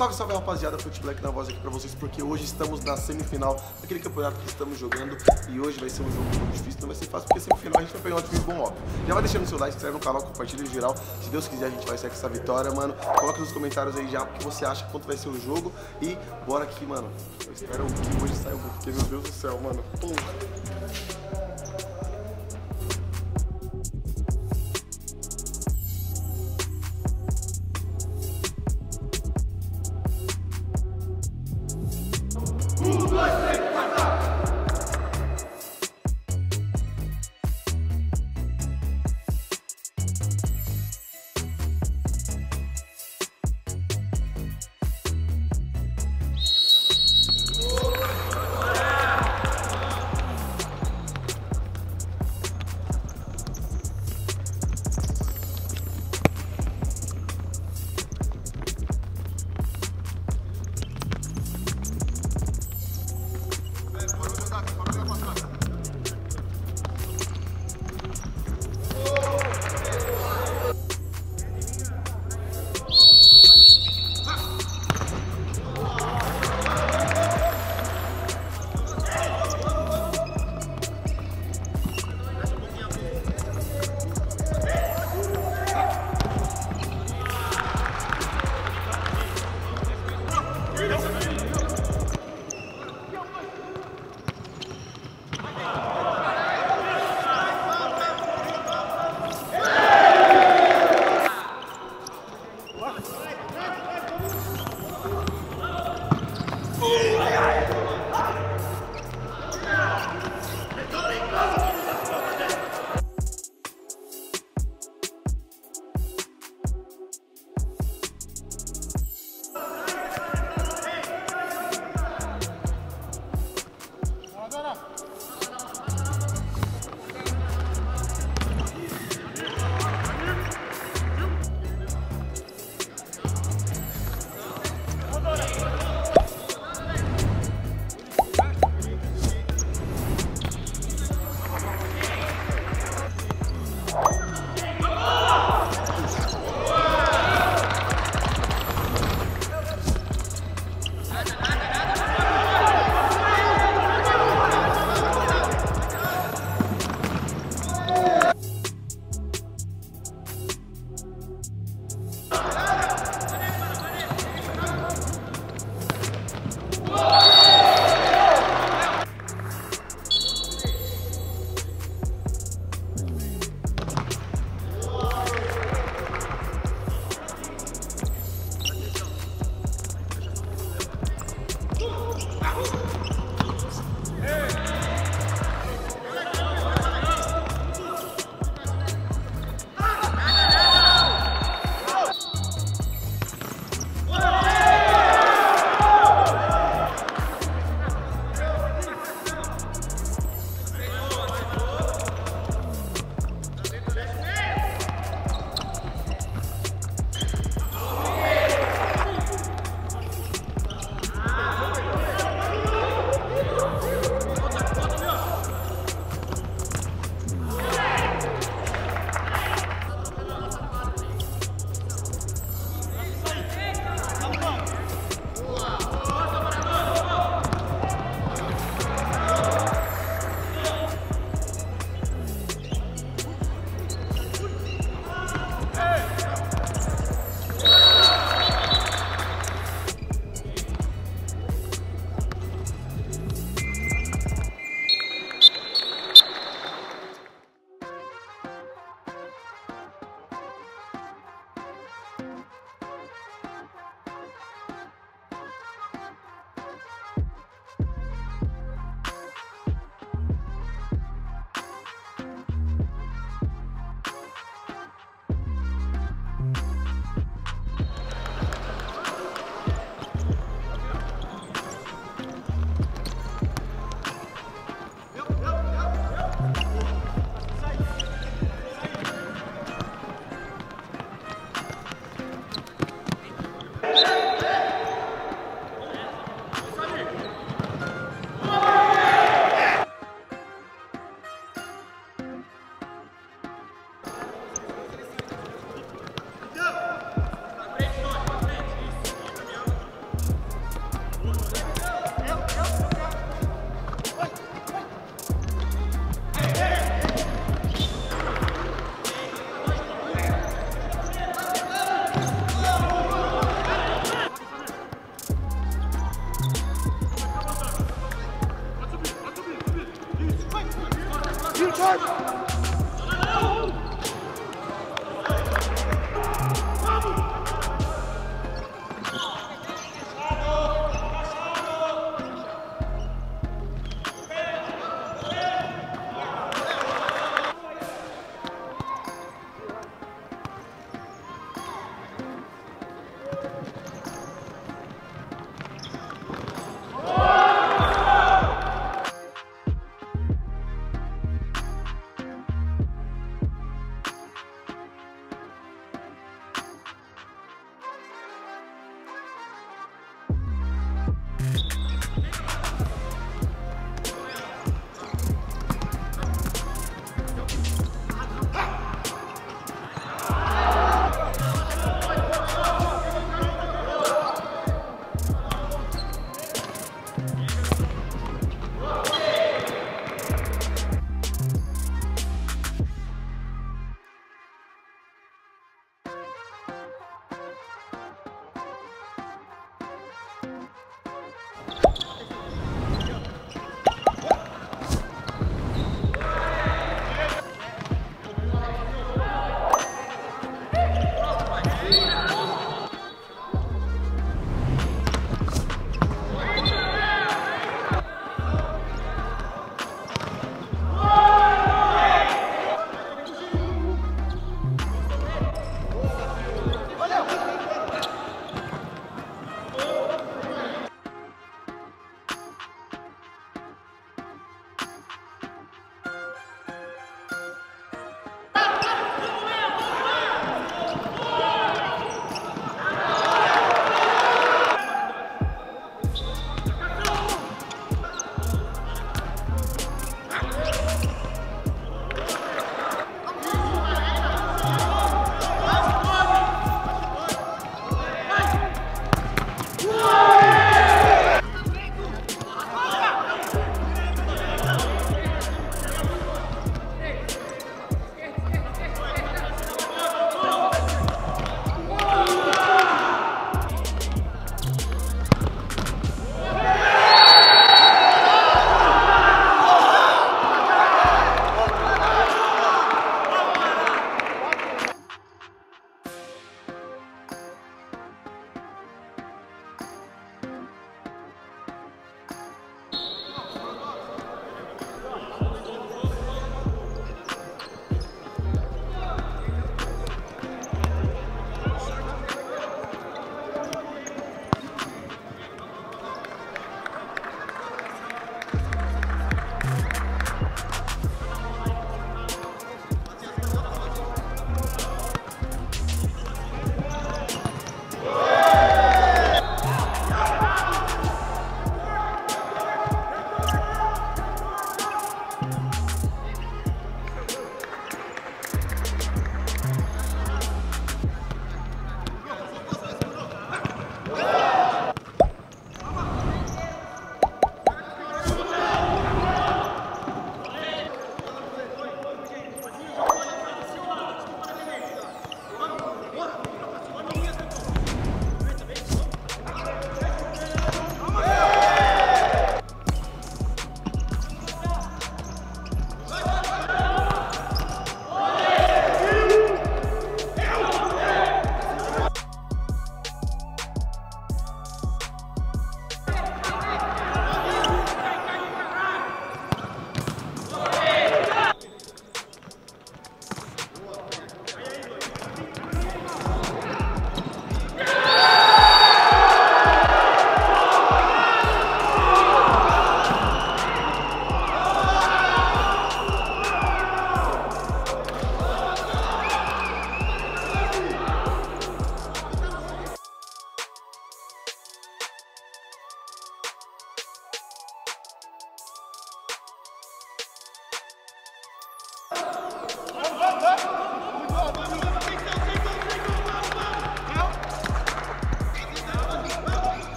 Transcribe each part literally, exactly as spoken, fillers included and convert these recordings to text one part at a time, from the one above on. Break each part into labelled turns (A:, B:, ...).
A: Salve, salve rapaziada, Fute Black na voz aqui pra vocês, porque hoje estamos na semifinal daquele campeonato que estamos jogando. E hoje vai ser um jogo muito difícil, não vai ser fácil, porque semifinal a gente vai pegar um time bom, óbvio. Já vai deixando o seu like, se inscreve no canal, compartilha em geral. Se Deus quiser a gente vai sair com essa vitória, mano. Coloca nos comentários aí já o que você acha, quanto vai ser o jogo. E bora aqui, mano. Eu espero que hoje saia o gol, porque meu Deus do céu, mano. Porra.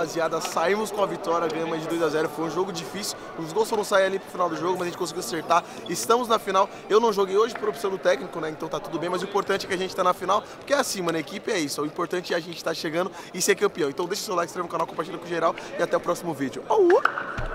A: rapaziada, saímos com a vitória, ganhamos de dois a zero, foi um jogo difícil, os gols foram sair ali pro final do jogo, mas a gente conseguiu acertar, estamos na final. Eu não joguei hoje por opção do técnico, né, então tá tudo bem, mas o importante é que a gente tá na final, porque é assim, mano, a equipe é isso, o importante é a gente estar chegando e ser campeão. Então deixa o seu like, se inscreve no canal, compartilha com geral e até o próximo vídeo. Oh, uh!